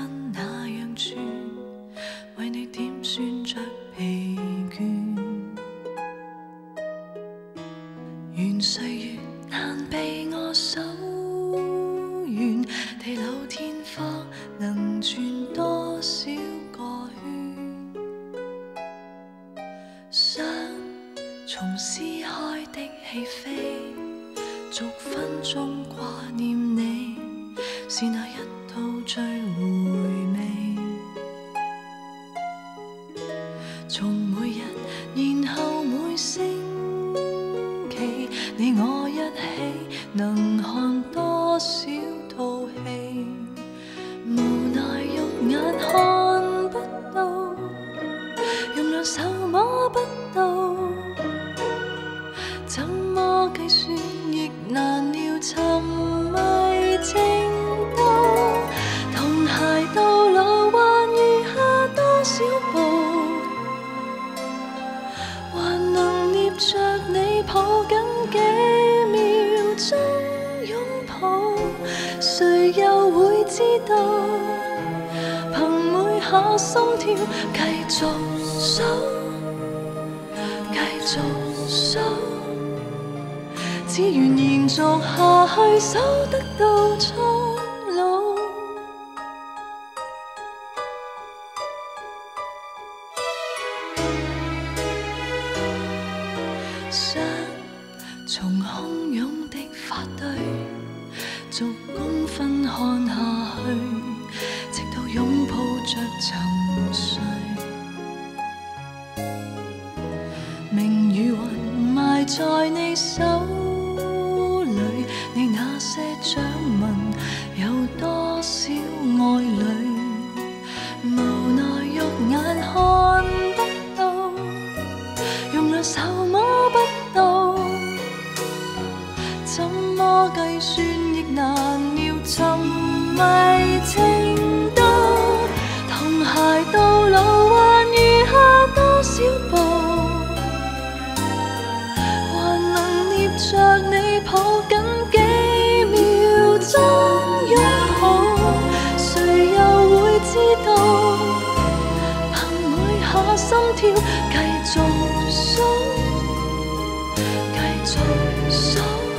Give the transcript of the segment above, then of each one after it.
分那樣轉，為你點算着疲倦。願歲月難被我守完，地老天荒能轉多少個圈？想從撕開的戲飛，逐分鐘掛念你，是那一套最回味。從每日，然後每星期，你我一起能看多少套戲？無奈肉眼看不到，用兩手摸不到，怎麼計算亦難料沉迷情竇。童鞋到老還餘下多少步？還能捏着你抱緊幾秒鐘擁抱，誰又會知道？憑每下心跳繼續數，繼續數，只願延續下去，守得到蒼老。想從洶湧的發堆逐公分看下去，直到擁抱着沉睡。明如雲埋在你手裏，你那些掌紋有多少愛侶？無奈肉眼看不到，用兩手摸不到，怎麼計算亦難料沉迷情竇。童鞋到老還餘下多少步？還能捏着你抱緊幾秒鐘擁抱，誰又會知道？憑每下心跳繼續數，繼續數，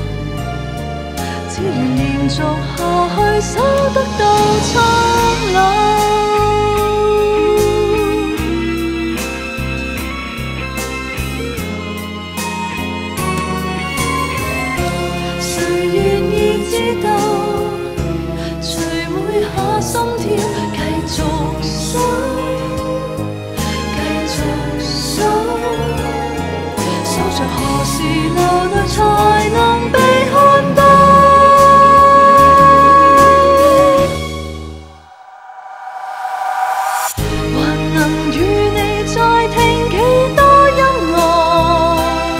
只願延續下去，守得到蒼老。誰願意知道？隨每下心跳繼續數，繼續數，數着何時流淚才能被看到？還能與你再聽幾多音樂？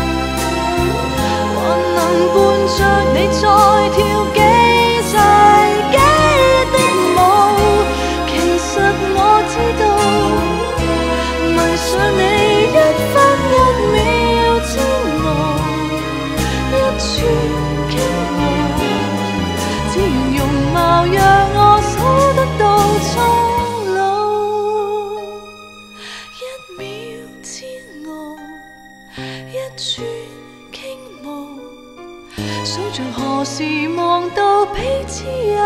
還能伴着你再跳幾齊幾的舞？其實我知道，迷上你一分一秒煎熬，一寸傾慕，只願容貌讓我守得到蒼老。一秒煎熬，一寸傾慕，數着何時望到彼此有